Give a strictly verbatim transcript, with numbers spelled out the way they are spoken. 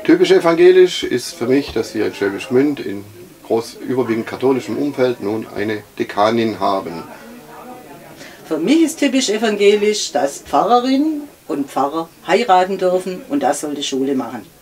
Typisch evangelisch ist für mich, dass wir in Schwäbisch Gmünd in groß überwiegend katholischem Umfeld nun eine Dekanin haben. Für mich ist typisch evangelisch, dass Pfarrerin und Pfarrer heiraten dürfen und das soll die Schule machen.